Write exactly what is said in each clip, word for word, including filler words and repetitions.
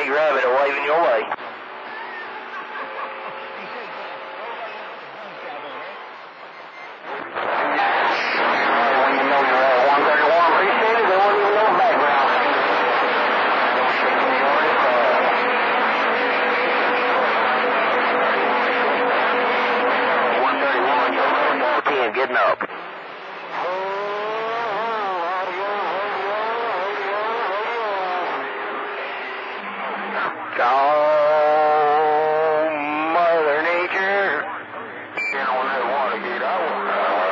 Big Rabbit are waving your way. When you know you're at one thirty-one, appreciate it. There wasn't even no background. one thirty-one, you're ten, getting up. Oh, Mother Nature. Get on that water gate. I will.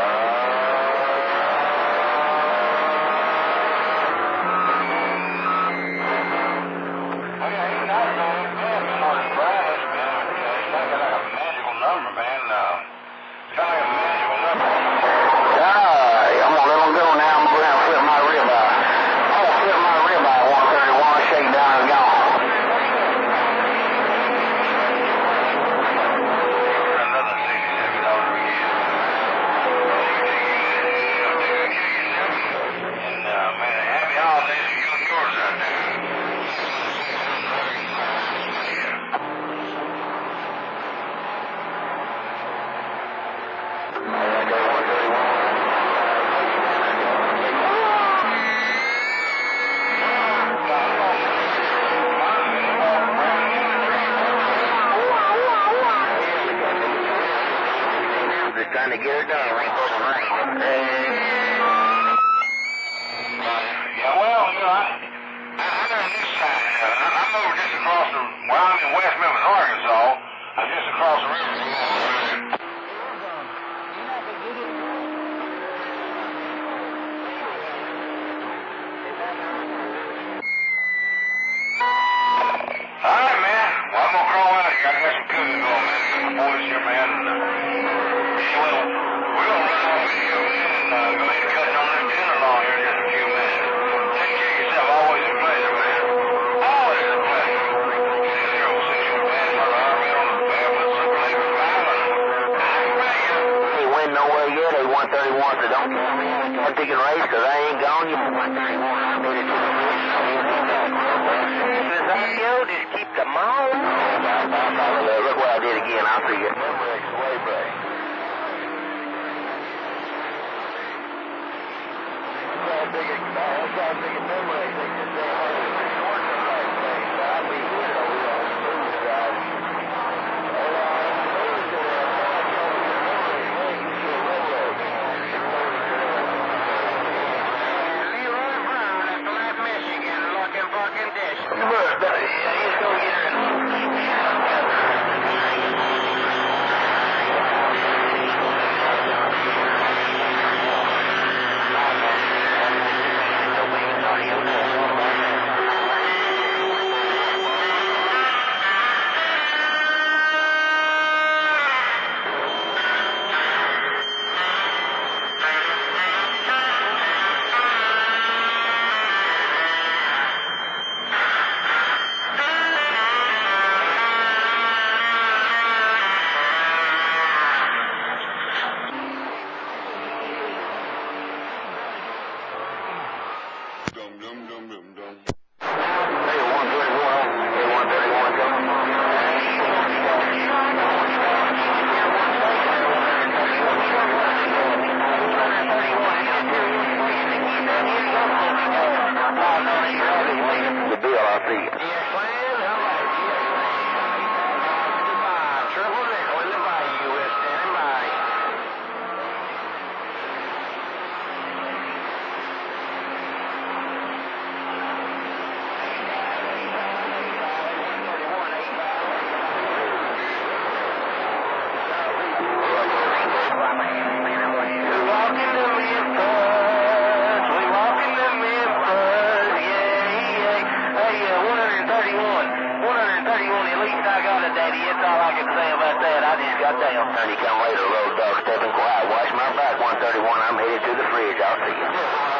Trying to get her done right for the rain. Yeah, well, you know, I, I, I'm on this side. Uh, I'm over just across the, well, I'm in West Memphis, Arkansas. I'm just across the river from there. All right, man. Well, I'm going to crawl out here. I got some cooking going, man. Some boys here, man. And, uh, well, we're going to run off with you and uh, go ahead and cut on that dinner along here in just a few minutes. Take care of yourself. Always a pleasure, man. Always a pleasure. Zero six one bad for the army on the barefoot super labor five and I'm ready. They win nowhere yet. They one thirty-one, so don't come in. I'm taking race because I ain't gone. You one thirty-one. I made it to the finish. Just keep the mouth. Look what I did again. I'll see you. Way break. Big, that's how big a memory they just say, oh, it's short of that thing. So I'll be here over on the smooth side. Hold on, smooth to that. Leroy Brown at Flat, Michigan, looking for conditions. Yeah, he's going to get her in. Dum, dum, dum, dum, dum. Hey, one thirty-one. Hey, one thirty-one coming. The bill, I'll see you. Yes, man. All right. Goodbye. Triple nickel in the bayou. We're standing by. Daddy, that's all I can say about that. I just got down. And you come later, road dog, stepping quiet. Watch my back, one thirty-one. I'm headed to the fridge. I'll see you.